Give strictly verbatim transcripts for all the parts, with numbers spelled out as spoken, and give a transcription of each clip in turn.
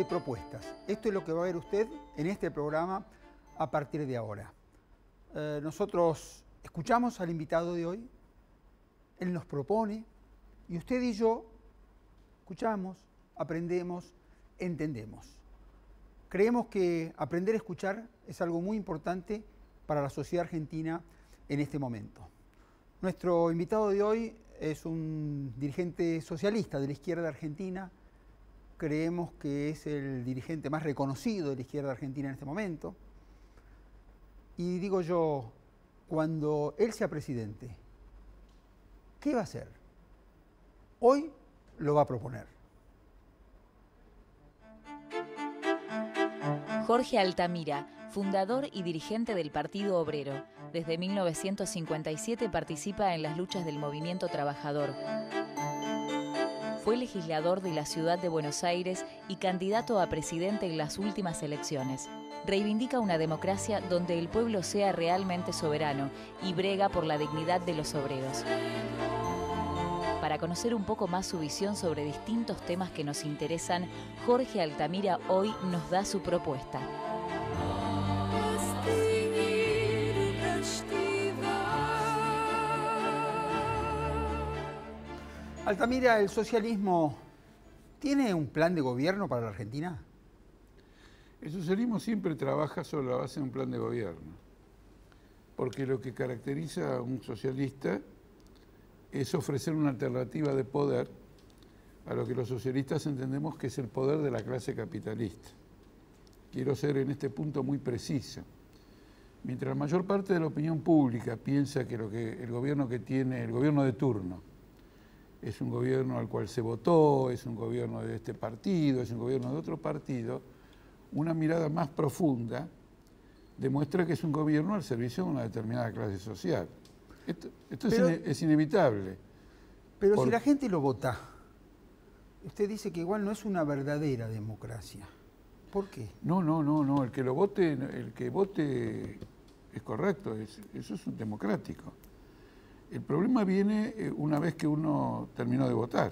propuestas. Esto es lo que va a ver usted en este programa a partir de ahora. Eh, nosotros escuchamos al invitado de hoy, él nos propone y usted y yo escuchamos, aprendemos, entendemos. Creemos que aprender a escuchar es algo muy importante para la sociedad argentina en este momento. Nuestro invitado de hoy es un dirigente socialista de la izquierda argentina. Creemos que es el dirigente más reconocido de la izquierda argentina en este momento. Y digo yo, cuando él sea presidente, ¿qué va a hacer? Hoy lo va a proponer. Jorge Altamira, fundador y dirigente del Partido Obrero. Desde mil novecientos cincuenta y siete participa en las luchas del movimiento trabajador. Fue legislador de la ciudad de Buenos Aires y candidato a presidente en las últimas elecciones. Reivindica una democracia donde el pueblo sea realmente soberano y brega por la dignidad de los obreros. Para conocer un poco más su visión sobre distintos temas que nos interesan, Jorge Altamira hoy nos da su propuesta. Altamira, ¿el socialismo tiene un plan de gobierno para la Argentina? El socialismo siempre trabaja sobre la base de un plan de gobierno, porque lo que caracteriza a un socialista es ofrecer una alternativa de poder a lo que los socialistas entendemos que es el poder de la clase capitalista. Quiero ser en este punto muy preciso. Mientras la mayor parte de la opinión pública piensa que, lo que el gobierno que tiene, el gobierno de turno, es un gobierno al cual se votó, es un gobierno de este partido, es un gobierno de otro partido, una mirada más profunda demuestra que es un gobierno al servicio de una determinada clase social. Esto, esto pero, es, es inevitable. Pero Por... si la gente lo vota, usted dice que igual no es una verdadera democracia. ¿Por qué? No, no, no, no. El que lo vote, el que vote es correcto, es, eso es un democrático. El problema viene una vez que uno terminó de votar.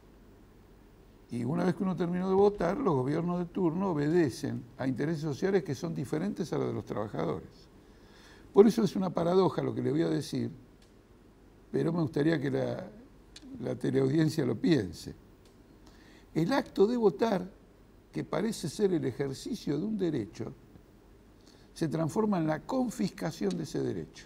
Y una vez que uno terminó de votar, los gobiernos de turno obedecen a intereses sociales que son diferentes a los de los trabajadores. Por eso es una paradoja lo que le voy a decir, pero me gustaría que la, la teleaudiencia lo piense. El acto de votar, que parece ser el ejercicio de un derecho, se transforma en la confiscación de ese derecho.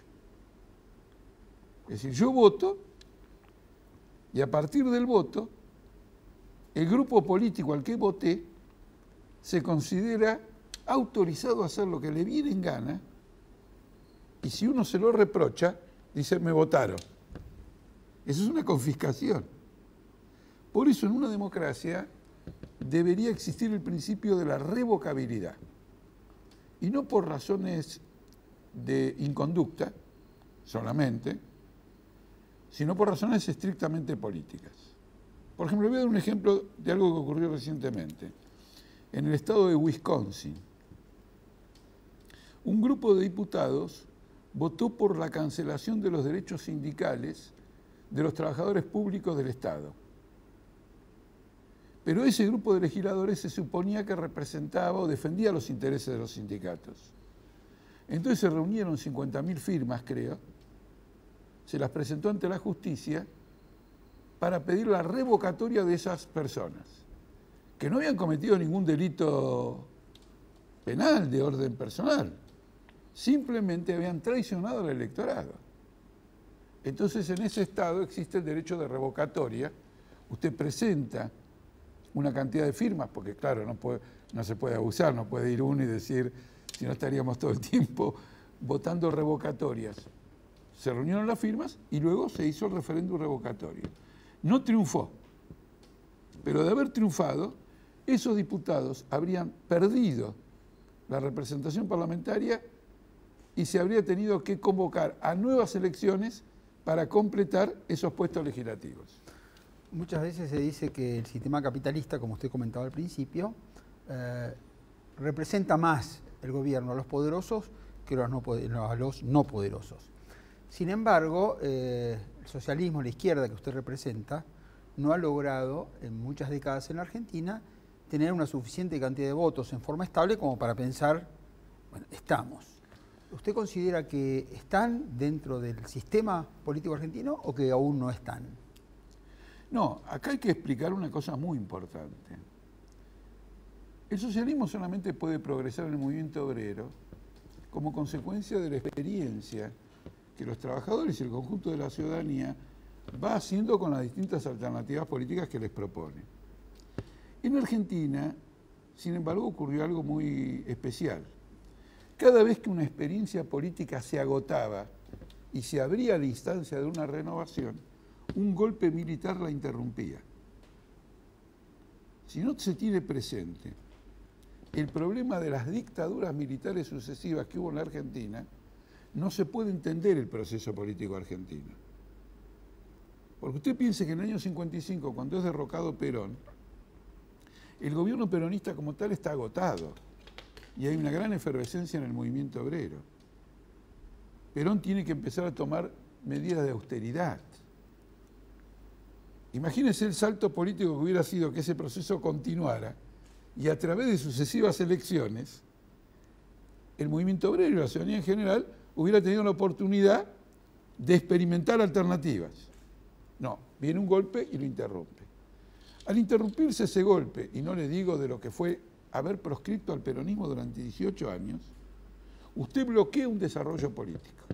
Es decir, yo voto y a partir del voto, el grupo político al que voté se considera autorizado a hacer lo que le viene en gana y si uno se lo reprocha, dice, me votaron. Eso es una confiscación. Por eso en una democracia debería existir el principio de la revocabilidad y no por razones de inconducta solamente, sino por razones estrictamente políticas. Por ejemplo, voy a dar un ejemplo de algo que ocurrió recientemente. En el estado de Wisconsin, un grupo de diputados votó por la cancelación de los derechos sindicales de los trabajadores públicos del Estado. Pero ese grupo de legisladores se suponía que representaba o defendía los intereses de los sindicatos. Entonces se reunieron cincuenta mil firmas, creo, se las presentó ante la justicia para pedir la revocatoria de esas personas, que no habían cometido ningún delito penal de orden personal, simplemente habían traicionado al electorado. Entonces en ese estado existe el derecho de revocatoria, usted presenta una cantidad de firmas, porque claro, no, puede, no se puede abusar, no puede ir uno y decir, si no estaríamos todo el tiempo votando revocatorias. Se reunieron las firmas y luego se hizo el referéndum revocatorio. No triunfó, pero de haber triunfado, esos diputados habrían perdido la representación parlamentaria y se habría tenido que convocar a nuevas elecciones para completar esos puestos legislativos. Muchas veces se dice que el sistema capitalista, como usted comentaba al principio, eh, representa más el gobierno a los poderosos que a los no, a los no poderosos. Sin embargo, eh, el socialismo, la izquierda que usted representa, no ha logrado en muchas décadas en la Argentina tener una suficiente cantidad de votos en forma estable como para pensar, bueno, estamos. ¿Usted considera que están dentro del sistema político argentino o que aún no están? No, acá hay que explicar una cosa muy importante. El socialismo solamente puede progresar en el movimiento obrero como consecuencia de la experiencia que los trabajadores y el conjunto de la ciudadanía va haciendo con las distintas alternativas políticas que les propone. En Argentina, sin embargo, ocurrió algo muy especial. Cada vez que una experiencia política se agotaba y se abría la instancia de una renovación, un golpe militar la interrumpía. Si no se tiene presente el problema de las dictaduras militares sucesivas que hubo en la Argentina, no se puede entender el proceso político argentino. Porque usted piense que en el año cincuenta y cinco, cuando es derrocado Perón, el gobierno peronista como tal está agotado y hay una gran efervescencia en el movimiento obrero. Perón tiene que empezar a tomar medidas de austeridad. Imagínese el salto político que hubiera sido que ese proceso continuara y a través de sucesivas elecciones el movimiento obrero y la ciudadanía en general hubiera tenido la oportunidad de experimentar alternativas. No, viene un golpe y lo interrumpe. Al interrumpirse ese golpe, y no le digo de lo que fue haber proscripto al peronismo durante dieciocho años, usted bloquea un desarrollo político.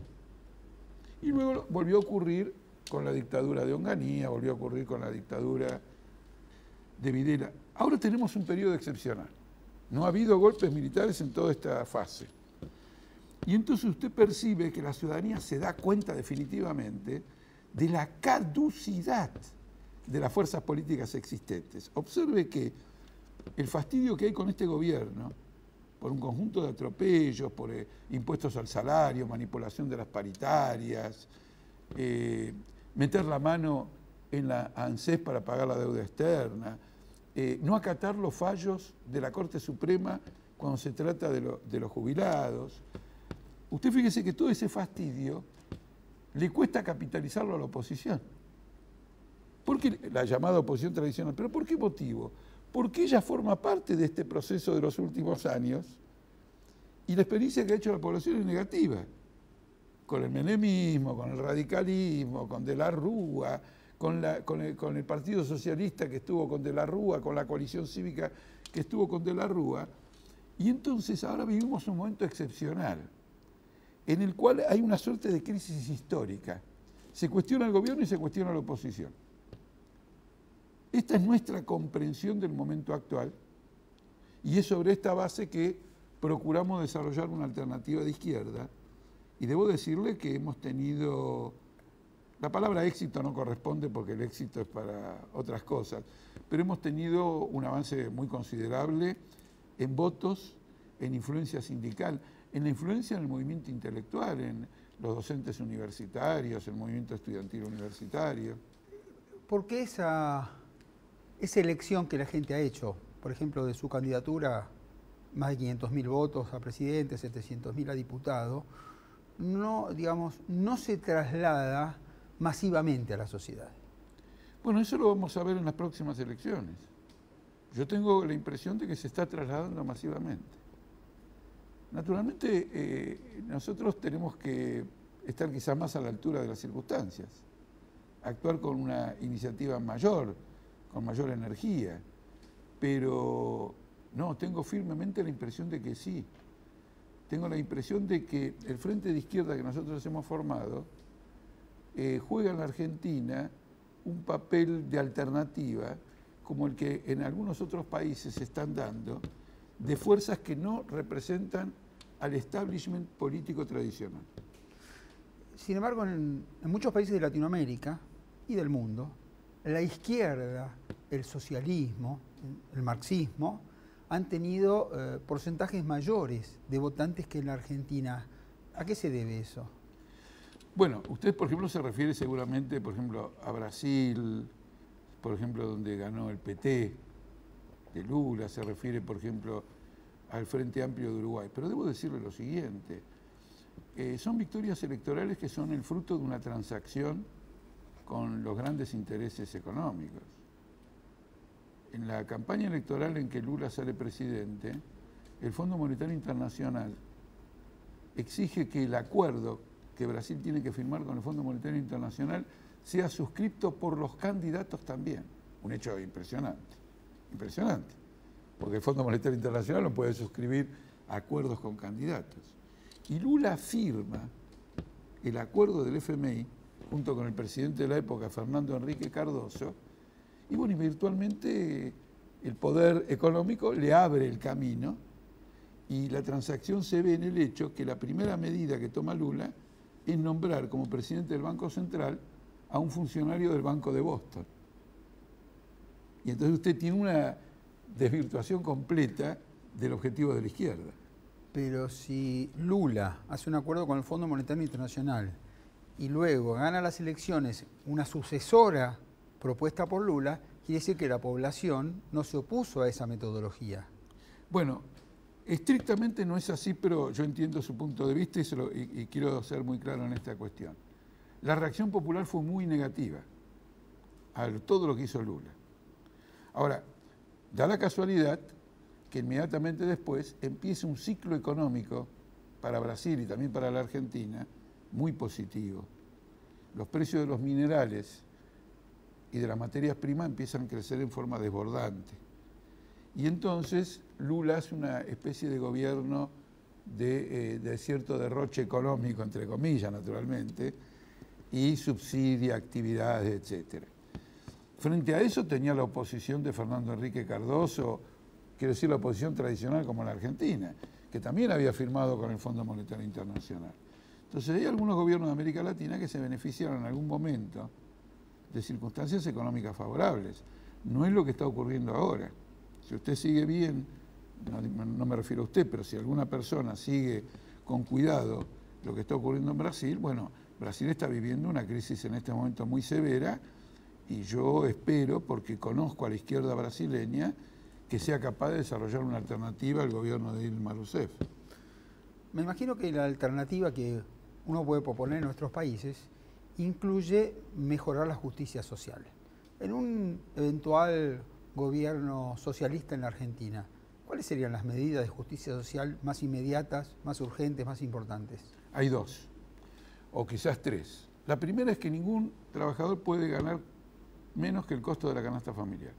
Y luego volvió a ocurrir con la dictadura de Onganía, volvió a ocurrir con la dictadura de Videla. Ahora tenemos un periodo excepcional. No ha habido golpes militares en toda esta fase. Y entonces usted percibe que la ciudadanía se da cuenta definitivamente de la caducidad de las fuerzas políticas existentes. Observe que el fastidio que hay con este gobierno, por un conjunto de atropellos, por eh, impuestos al salario, manipulación de las paritarias, eh, meter la mano en la ANSES para pagar la deuda externa, eh, no acatar los fallos de la Corte Suprema cuando se trata de, lo, de los jubilados. Usted fíjese que todo ese fastidio le cuesta capitalizarlo a la oposición. ¿Por qué la llamada oposición tradicional? ¿Pero por qué motivo? Porque ella forma parte de este proceso de los últimos años y la experiencia que ha hecho la población es negativa. Con el menemismo, con el radicalismo, con De la Rúa, con, la, con, el, con el Partido Socialista que estuvo con De la Rúa, con la coalición cívica que estuvo con De la Rúa. Y entonces ahora vivimos un momento excepcional en el cual hay una suerte de crisis histórica. Se cuestiona el gobierno y se cuestiona la oposición. Esta es nuestra comprensión del momento actual y es sobre esta base que procuramos desarrollar una alternativa de izquierda. Y debo decirle que hemos tenido, la palabra éxito no corresponde porque el éxito es para otras cosas, pero hemos tenido un avance muy considerable en votos, en influencia sindical, en la influencia en el movimiento intelectual, en los docentes universitarios, el movimiento estudiantil universitario. ¿Por qué esa, esa elección que la gente ha hecho, por ejemplo, de su candidatura, más de quinientos mil votos a presidente, setecientos mil a diputado, no, digamos, no se traslada masivamente a la sociedad? Bueno, eso lo vamos a ver en las próximas elecciones. Yo tengo la impresión de que se está trasladando masivamente. Naturalmente, eh, nosotros tenemos que estar quizás más a la altura de las circunstancias, actuar con una iniciativa mayor, con mayor energía, pero no, tengo firmemente la impresión de que sí. Tengo la impresión de que el Frente de Izquierda que nosotros hemos formado eh, juega en la Argentina un papel de alternativa como el que en algunos otros países se están dando, de fuerzas que no representan al establishment político tradicional. Sin embargo, en, en muchos países de Latinoamérica y del mundo, la izquierda, el socialismo, el marxismo, han tenido eh, porcentajes mayores de votantes que en la Argentina. ¿A qué se debe eso? Bueno, usted, por ejemplo, se refiere seguramente, por ejemplo, a Brasil, por ejemplo, donde ganó el P T de Lula, se refiere, por ejemplo, al Frente Amplio de Uruguay. Pero debo decirle lo siguiente, eh, son victorias electorales que son el fruto de una transacción con los grandes intereses económicos. en la campaña electoral en que Lula sale presidente, el Fondo Monetario Internacional exige que el acuerdo que Brasil tiene que firmar con el Fondo Monetario Internacional sea suscripto por los candidatos también. Un hecho impresionante, impresionante, porque el Fondo Monetario Internacional no puede suscribir acuerdos con candidatos. Y Lula firma el acuerdo del F M I junto con el presidente de la época, Fernando Henrique Cardoso, y bueno, y virtualmente el poder económico le abre el camino, y la transacción se ve en el hecho que la primera medida que toma Lula es nombrar como presidente del Banco Central a un funcionario del Banco de Boston. Y entonces usted tiene una desvirtuación completa del objetivo de la izquierda. Pero si Lula hace un acuerdo con el Fondo Monetario Internacional y luego gana las elecciones una sucesora propuesta por Lula, quiere decir que la población no se opuso a esa metodología. Bueno, estrictamente no es así, pero yo entiendo su punto de vista y, se lo, y, y quiero ser muy claro en esta cuestión. La reacción popular fue muy negativa a todo lo que hizo Lula. Ahora, da la casualidad que inmediatamente después empieza un ciclo económico para Brasil y también para la Argentina muy positivo. Los precios de los minerales y de las materias primas empiezan a crecer en forma desbordante. Y entonces Lula hace una especie de gobierno de, eh, de cierto derroche económico, entre comillas, naturalmente, y subsidia actividades, etcétera. Frente a eso tenía la oposición de Fernando Henrique Cardoso, quiero decir la oposición tradicional como la Argentina, que también había firmado con el Fondo Monetario Internacional. Entonces hay algunos gobiernos de América Latina que se beneficiaron en algún momento de circunstancias económicas favorables. No es lo que está ocurriendo ahora. Si usted sigue bien, no, no me refiero a usted, pero si alguna persona sigue con cuidado lo que está ocurriendo en Brasil, bueno, Brasil está viviendo una crisis en este momento muy severa y yo espero, porque conozco a la izquierda brasileña, que sea capaz de desarrollar una alternativa al gobierno de Dilma Rousseff. Me imagino que la alternativa que uno puede proponer en nuestros países incluye mejorar la justicia social. En un eventual gobierno socialista en la Argentina, ¿cuáles serían las medidas de justicia social más inmediatas, más urgentes, más importantes? Hay dos, o quizás tres. La primera es que ningún trabajador puede ganar menos que el costo de la canasta familiar.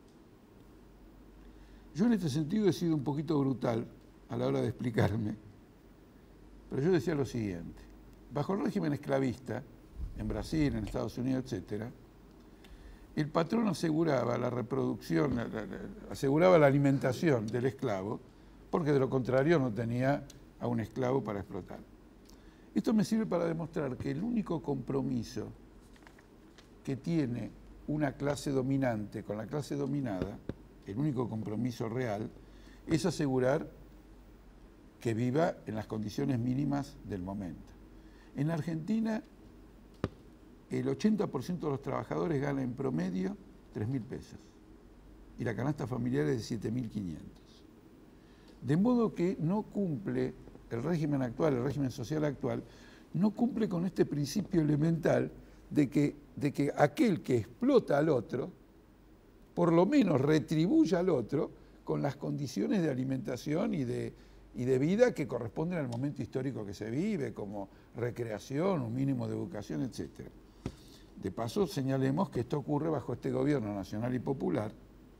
Yo en este sentido he sido un poquito brutal a la hora de explicarme, pero yo decía lo siguiente: bajo el régimen esclavista, en Brasil, en Estados Unidos, etcétera, el patrón aseguraba la reproducción, aseguraba la alimentación del esclavo, porque de lo contrario no tenía a un esclavo para explotar. Esto me sirve para demostrar que el único compromiso que tiene una clase dominante con la clase dominada, el único compromiso real, es asegurar que viva en las condiciones mínimas del momento. En Argentina, el ochenta por ciento de los trabajadores gana en promedio tres mil pesos y la canasta familiar es de siete mil quinientos. De modo que no cumple el régimen actual, el régimen social actual, no cumple con este principio elemental de que, de que aquel que explota al otro, por lo menos retribuya al otro con las condiciones de alimentación y de, y de vida que corresponden al momento histórico que se vive, como recreación, un mínimo de educación, etcétera. De paso, señalemos que esto ocurre bajo este gobierno nacional y popular,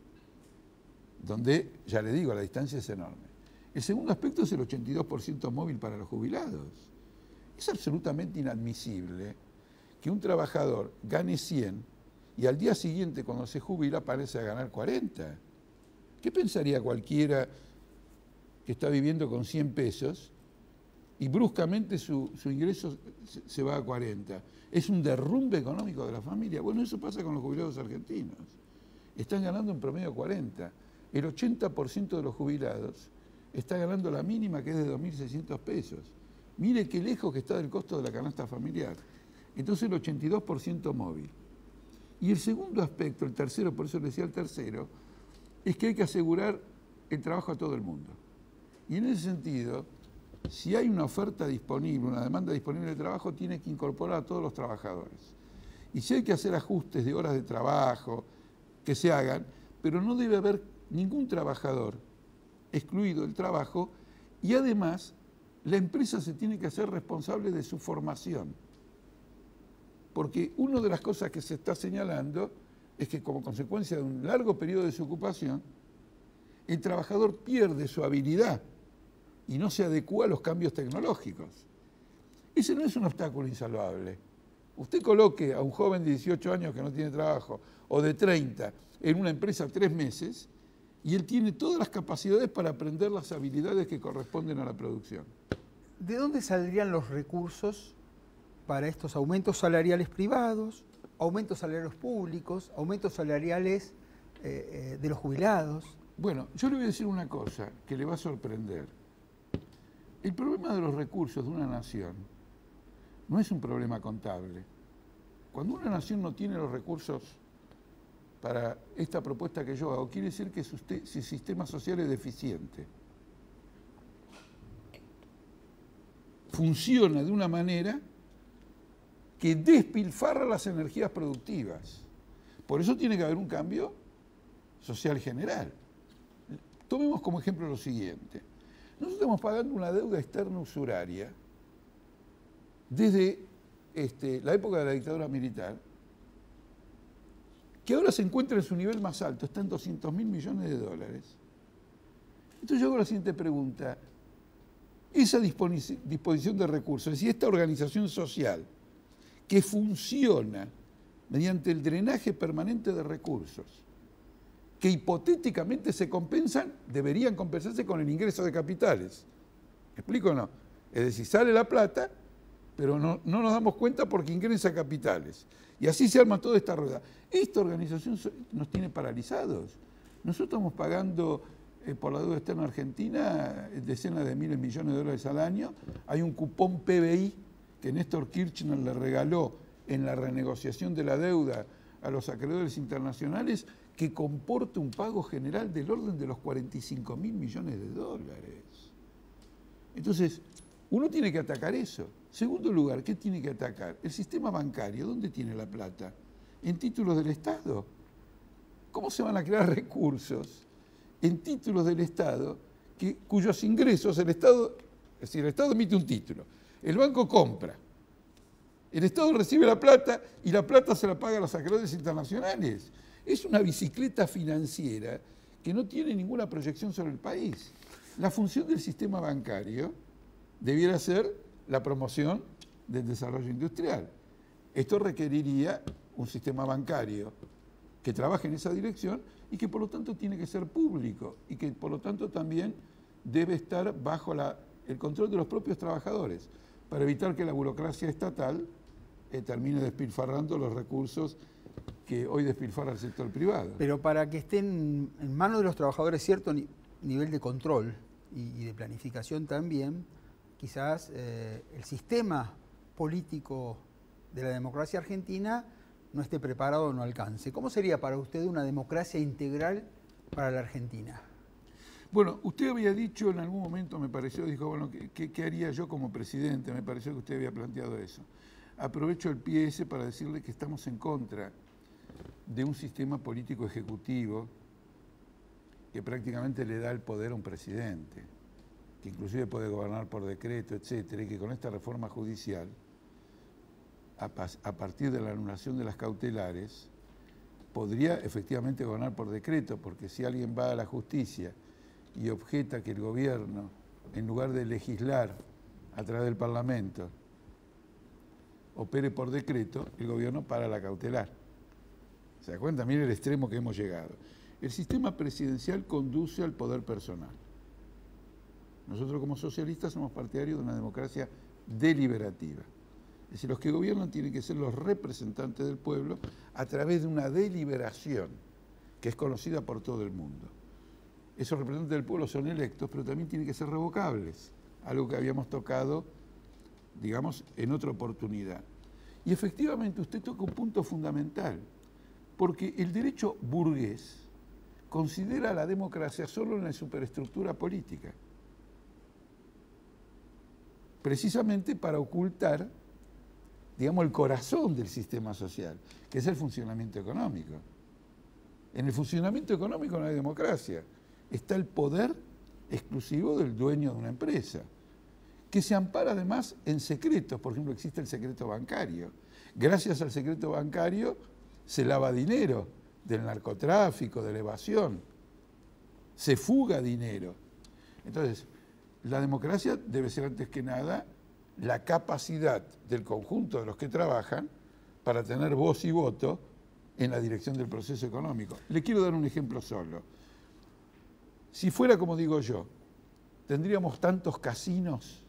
donde, ya le digo, la distancia es enorme. El segundo aspecto es el ochenta y dos por ciento móvil para los jubilados. Es absolutamente inadmisible que un trabajador gane cien y al día siguiente, cuando se jubila, parece a ganar cuarenta. ¿Qué pensaría cualquiera que está viviendo con cien pesos y bruscamente su, su ingreso se, se va a cuarenta? Es un derrumbe económico de la familia. Bueno, eso pasa con los jubilados argentinos. Están ganando en promedio cuarenta. El ochenta por ciento de los jubilados está ganando la mínima, que es de dos mil seiscientos pesos. Mire qué lejos que está del costo de la canasta familiar. Entonces el ochenta y dos por ciento móvil. Y el segundo aspecto, el tercero, por eso le decía el tercero, es que hay que asegurar el trabajo a todo el mundo. Y en ese sentido, si hay una oferta disponible, una demanda disponible de trabajo, tiene que incorporar a todos los trabajadores. Y si hay que hacer ajustes de horas de trabajo, que se hagan, pero no debe haber ningún trabajador excluido del trabajo y además la empresa se tiene que hacer responsable de su formación. Porque una de las cosas que se está señalando es que como consecuencia de un largo periodo de desocupación, el trabajador pierde su habilidad y no se adecúa a los cambios tecnológicos. Ese no es un obstáculo insalvable. Usted coloque a un joven de dieciocho años que no tiene trabajo o de treinta en una empresa tres meses y él tiene todas las capacidades para aprender las habilidades que corresponden a la producción. ¿De dónde saldrían los recursos para estos aumentos salariales privados, aumentos salariales públicos, aumentos salariales eh, eh, de los jubilados? Bueno, yo le voy a decir una cosa que le va a sorprender. El problema de los recursos de una nación no es un problema contable. Cuando una nación no tiene los recursos para esta propuesta que yo hago, quiere decir que su, su sistema social es deficiente. Funciona de una manera que despilfarra las energías productivas. Por eso tiene que haber un cambio social general. Tomemos como ejemplo lo siguiente. Nosotros estamos pagando una deuda externa usuraria desde este, la época de la dictadura militar, que ahora se encuentra en su nivel más alto, está en doscientos mil millones de dólares. Entonces yo hago la siguiente pregunta. Esa disposición de recursos, es decir, esta organización social que funciona mediante el drenaje permanente de recursos, que hipotéticamente se compensan, deberían compensarse con el ingreso de capitales. ¿Me explico o no? Es decir, sale la plata, pero no, no nos damos cuenta porque ingresa capitales. Y así se arma toda esta rueda. Esta organización nos tiene paralizados. Nosotros estamos pagando eh, por la deuda externa argentina decenas de miles de millones de dólares al año. Hay un cupón P B I que Néstor Kirchner le regaló en la renegociación de la deuda a los acreedores internacionales, que comporta un pago general del orden de los cuarenta y cinco mil millones de dólares. Entonces, uno tiene que atacar eso. Segundo lugar, ¿qué tiene que atacar? El sistema bancario, ¿dónde tiene la plata? En títulos del Estado. ¿Cómo se van a crear recursos en títulos del Estado que, cuyos ingresos el Estado, es decir, el Estado emite un título, el banco compra, el Estado recibe la plata y la plata se la paga a los acreedores internacionales? Es una bicicleta financiera que no tiene ninguna proyección sobre el país. La función del sistema bancario debiera ser la promoción del desarrollo industrial. Esto requeriría un sistema bancario que trabaje en esa dirección y que por lo tanto tiene que ser público y que por lo tanto también debe estar bajo la, el control de los propios trabajadores para evitar que la burocracia estatal eh, termine despilfarrando los recursos que hoy despilfarra el sector privado. Pero para que estén en manos de los trabajadores cierto ni, nivel de control y, y de planificación también, quizás eh, el sistema político de la democracia argentina no esté preparado o no alcance. ¿Cómo sería para usted una democracia integral para la Argentina? Bueno, usted había dicho en algún momento, me pareció, dijo, bueno, ¿qué, qué haría yo como presidente? Me pareció que usted había planteado eso. Aprovecho el pie ese para decirle que estamos en contra de un sistema político ejecutivo que prácticamente le da el poder a un presidente, que inclusive puede gobernar por decreto, etcétera, y que con esta reforma judicial, a, a partir de la anulación de las cautelares, podría efectivamente gobernar por decreto, porque si alguien va a la justicia y objeta que el gobierno, en lugar de legislar a través del Parlamento, opere por decreto, el gobierno para la cautelar. ¿Se da cuenta? Mire el extremo que hemos llegado. El sistema presidencial conduce al poder personal. Nosotros como socialistas somos partidarios de una democracia deliberativa. Es decir, los que gobiernan tienen que ser los representantes del pueblo a través de una deliberación que es conocida por todo el mundo. Esos representantes del pueblo son electos, pero también tienen que ser revocables, algo que habíamos tocado, digamos, en otra oportunidad. Y efectivamente usted toca un punto fundamental, porque el derecho burgués considera a la democracia solo en la superestructura política, precisamente para ocultar, digamos, el corazón del sistema social, que es el funcionamiento económico. En el funcionamiento económico no hay democracia. Está el poder exclusivo del dueño de una empresa, que se ampara además en secretos. Por ejemplo, existe el secreto bancario. Gracias al secreto bancario se lava dinero del narcotráfico, de la evasión. Se fuga dinero. Entonces, la democracia debe ser antes que nada la capacidad del conjunto de los que trabajan para tener voz y voto en la dirección del proceso económico. Le quiero dar un ejemplo solo. Si fuera como digo yo, ¿tendríamos tantos casinos?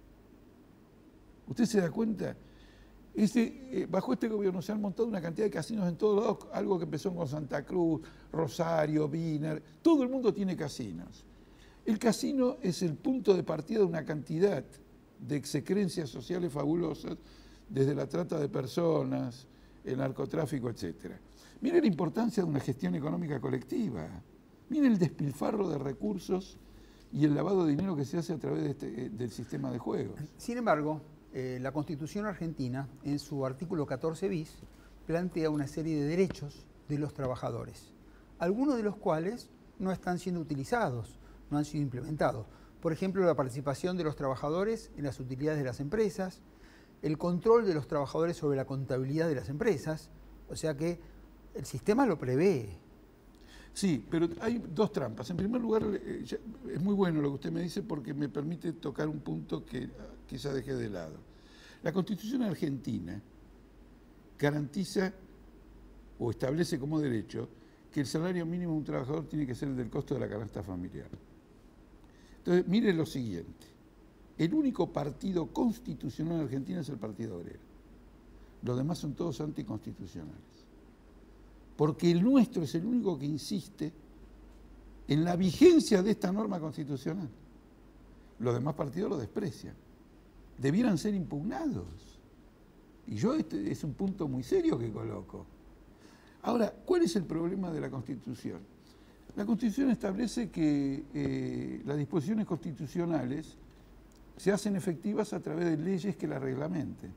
¿Usted se da cuenta? Este, eh, bajo este gobierno se han montado una cantidad de casinos en todos lados, algo que empezó con Santa Cruz, Rosario, Wiener, todo el mundo tiene casinos. El casino es el punto de partida de una cantidad de execrencias sociales fabulosas, desde la trata de personas, el narcotráfico, etcétera. Mire la importancia de una gestión económica colectiva. Mire el despilfarro de recursos y el lavado de dinero que se hace a través de este, del sistema de juegos. Sin embargo, eh, la Constitución argentina, en su artículo catorce bis, plantea una serie de derechos de los trabajadores, algunos de los cuales no están siendo utilizados, no han sido implementados. Por ejemplo, la participación de los trabajadores en las utilidades de las empresas, el control de los trabajadores sobre la contabilidad de las empresas, o sea que el sistema lo prevé. Sí, pero hay dos trampas. En primer lugar, es muy bueno lo que usted me dice porque me permite tocar un punto que quizá dejé de lado. La Constitución argentina garantiza o establece como derecho que el salario mínimo de un trabajador tiene que ser el del costo de la canasta familiar. Entonces, mire lo siguiente. El único partido constitucional en Argentina es el Partido Obrero. Los demás son todos anticonstitucionales. Porque el nuestro es el único que insiste en la vigencia de esta norma constitucional. Los demás partidos lo desprecian. Debieran ser impugnados. Y yo este es un punto muy serio que coloco. Ahora, ¿cuál es el problema de la Constitución? La Constitución establece que eh, las disposiciones constitucionales se hacen efectivas a través de leyes que las reglamenten.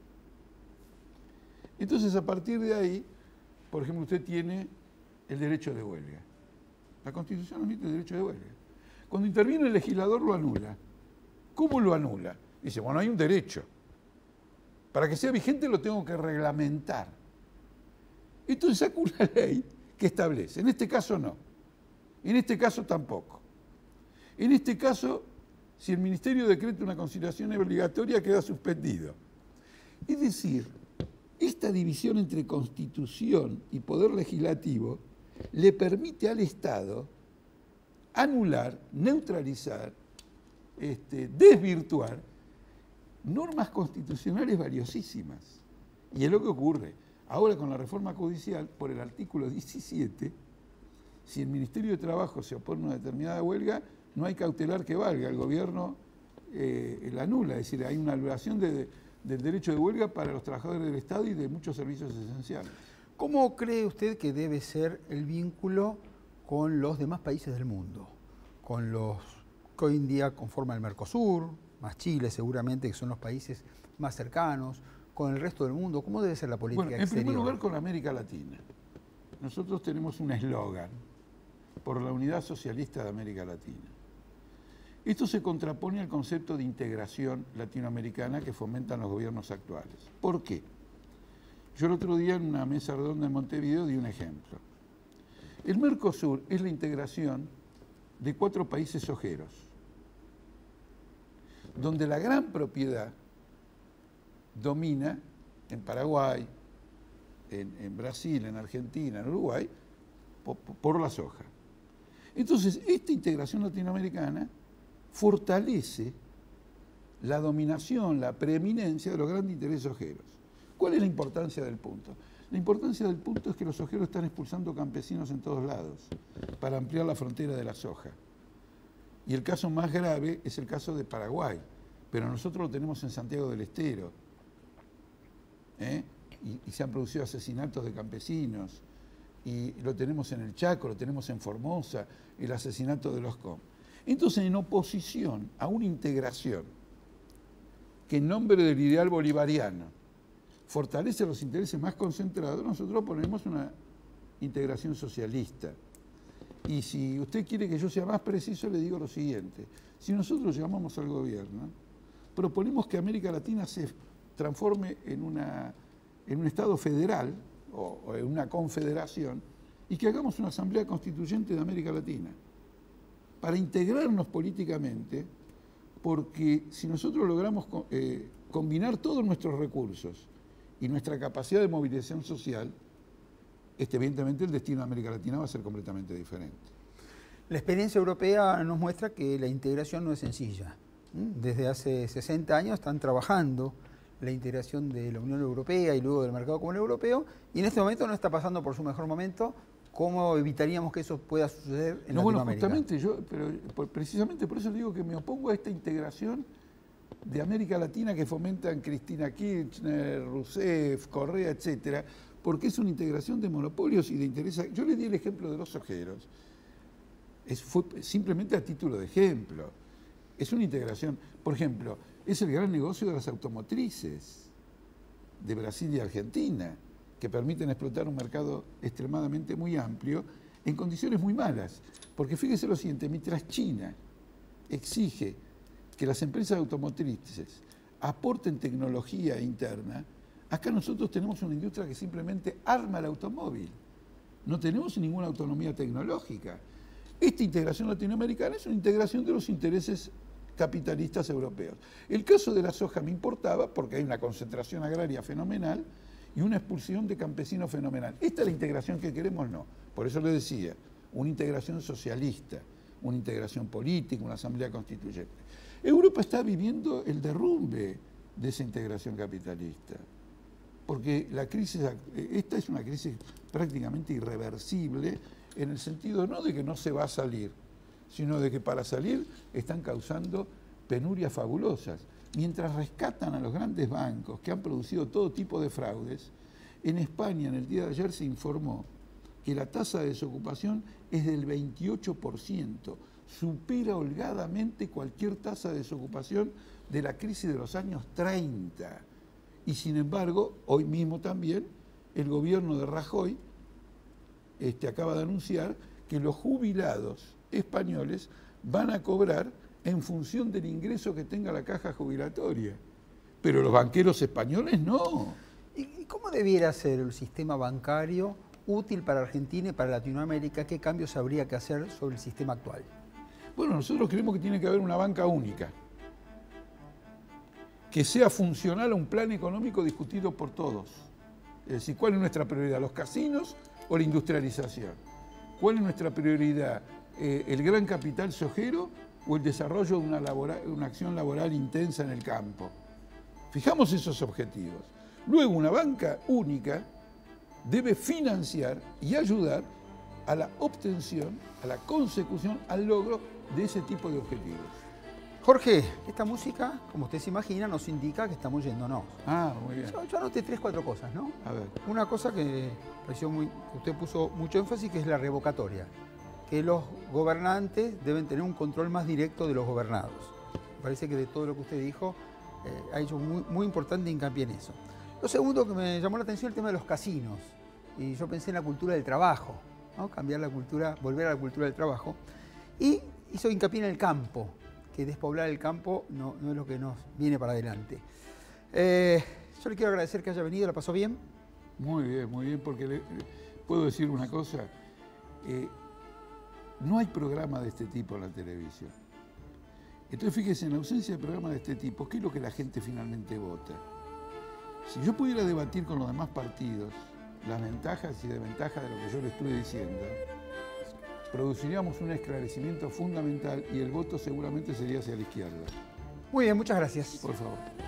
Entonces, a partir de ahí, por ejemplo, usted tiene el derecho de huelga. La Constitución admite el derecho de huelga. Cuando interviene el legislador lo anula. ¿Cómo lo anula? Dice, bueno, hay un derecho. Para que sea vigente lo tengo que reglamentar. Entonces saca una ley que establece. En este caso no. En este caso tampoco. En este caso, si el Ministerio decreta una conciliación obligatoria, queda suspendido. Es decir, esta división entre Constitución y Poder Legislativo le permite al Estado anular, neutralizar, este, desvirtuar normas constitucionales valiosísimas. Y es lo que ocurre. Ahora con la reforma judicial, por el artículo diecisiete, si el Ministerio de Trabajo se opone a una determinada huelga, no hay cautelar que valga. El gobierno eh, la anula. Es decir, hay una anulación de... de del derecho de huelga para los trabajadores del Estado y de muchos servicios esenciales. ¿Cómo cree usted que debe ser el vínculo con los demás países del mundo? Con los que hoy en día conforman el Mercosur, más Chile seguramente, que son los países más cercanos, con el resto del mundo. ¿Cómo debe ser la política bueno, exterior? En primer lugar, con América Latina. Nosotros tenemos un eslogan, por la unidad socialista de América Latina. Esto se contrapone al concepto de integración latinoamericana que fomentan los gobiernos actuales. ¿Por qué? Yo el otro día en una mesa redonda en Montevideo di un ejemplo. El Mercosur es la integración de cuatro países ojeros, donde la gran propiedad domina en Paraguay, en, en Brasil, en Argentina, en Uruguay, por, por la soja. Entonces, esta integración latinoamericana fortalece la dominación, la preeminencia de los grandes intereses ojeros. ¿Cuál es la importancia del punto? La importancia del punto es que los ojeros están expulsando campesinos en todos lados para ampliar la frontera de la soja. Y el caso más grave es el caso de Paraguay, pero nosotros lo tenemos en Santiago del Estero. ¿eh? Y, y se han producido asesinatos de campesinos, y lo tenemos en el Chaco, lo tenemos en Formosa, el asesinato de los C O M. Entonces, en oposición a una integración que en nombre del ideal bolivariano fortalece los intereses más concentrados, nosotros ponemos una integración socialista. Y si usted quiere que yo sea más preciso, le digo lo siguiente. Si nosotros llamamos al gobierno, proponemos que América Latina se transforme en, una, en un Estado federal o, o en una confederación y que hagamos una asamblea constituyente de América Latina para integrarnos políticamente, porque si nosotros logramos eh, combinar todos nuestros recursos y nuestra capacidad de movilización social, este, evidentemente el destino de América Latina va a ser completamente diferente. La experiencia europea nos muestra que la integración no es sencilla. Desde hace sesenta años están trabajando la integración de la Unión Europea y luego del mercado común europeo, y en este momento no está pasando por su mejor momento. ¿Cómo evitaríamos que eso pueda suceder en no, bueno, Latinoamérica? justamente yo, pero por, precisamente por eso digo que me opongo a esta integración de América Latina que fomentan Cristina Kirchner, Rousseff, Correa, etcétera, porque es una integración de monopolios y de intereses. Yo le di el ejemplo de los ojeros, es, fue simplemente a título de ejemplo. Es una integración, por ejemplo, es el gran negocio de las automotrices de Brasil y Argentina, que permiten explotar un mercado extremadamente muy amplio en condiciones muy malas. Porque fíjese lo siguiente, mientras China exige que las empresas automotrices aporten tecnología interna, acá nosotros tenemos una industria que simplemente arma el automóvil. No tenemos ninguna autonomía tecnológica. Esta integración latinoamericana es una integración de los intereses capitalistas europeos. El caso de la soja me importaba porque hay una concentración agraria fenomenal y una expulsión de campesinos fenomenal. ¿Esta es la integración que queremos? No. Por eso le decía, una integración socialista, una integración política, una asamblea constituyente. Europa está viviendo el derrumbe de esa integración capitalista, porque la crisis, esta es una crisis prácticamente irreversible en el sentido no de que no se va a salir, sino de que para salir están causando penurias fabulosas. Mientras rescatan a los grandes bancos que han producido todo tipo de fraudes, en España en el día de ayer se informó que la tasa de desocupación es del veintiocho por ciento, supera holgadamente cualquier tasa de desocupación de la crisis de los años treinta. Y sin embargo, hoy mismo también, el gobierno de Rajoy este, acaba de anunciar que los jubilados españoles van a cobrar en función del ingreso que tenga la caja jubilatoria. Pero los banqueros españoles no. ¿Y cómo debiera ser el sistema bancario útil para Argentina y para Latinoamérica? ¿Qué cambios habría que hacer sobre el sistema actual? Bueno, nosotros creemos que tiene que haber una banca única, que sea funcional a un plan económico discutido por todos. Es decir, ¿cuál es nuestra prioridad? ¿Los casinos o la industrialización? ¿Cuál es nuestra prioridad? Eh, ¿el gran capital sojero o el desarrollo de una, laboral, una acción laboral intensa en el campo? Fijamos esos objetivos. Luego, una banca única debe financiar y ayudar a la obtención, a la consecución, al logro de ese tipo de objetivos. Jorge, esta música, como usted se imagina, nos indica que estamos yéndonos. Ah, muy bien. Yo, yo anoté tres, cuatro cosas, ¿no? A ver. Una cosa que pareció muy, que usted puso mucho énfasis, que es la revocatoria. Que los gobernantes deben tener un control más directo de los gobernados. Me parece que de todo lo que usted dijo, eh, ha hecho muy, muy importante hincapié en eso. Lo segundo que me llamó la atención, el tema de los casinos. Y yo pensé en la cultura del trabajo, ¿no? Cambiar la cultura, volver a la cultura del trabajo. Y hizo hincapié en el campo, que despoblar el campo no, no es lo que nos viene para adelante. Eh, yo le quiero agradecer que haya venido, ¿la pasó bien? Muy bien, muy bien, porque le, puedo decir una cosa. Eh, no hay programa de este tipo en la televisión. Entonces, fíjese, en ausencia de programas de este tipo, ¿qué es lo que la gente finalmente vota? Si yo pudiera debatir con los demás partidos las ventajas y desventajas de lo que yo le estoy diciendo, produciríamos un esclarecimiento fundamental y el voto seguramente sería hacia la izquierda. Muy bien, muchas gracias. Por favor.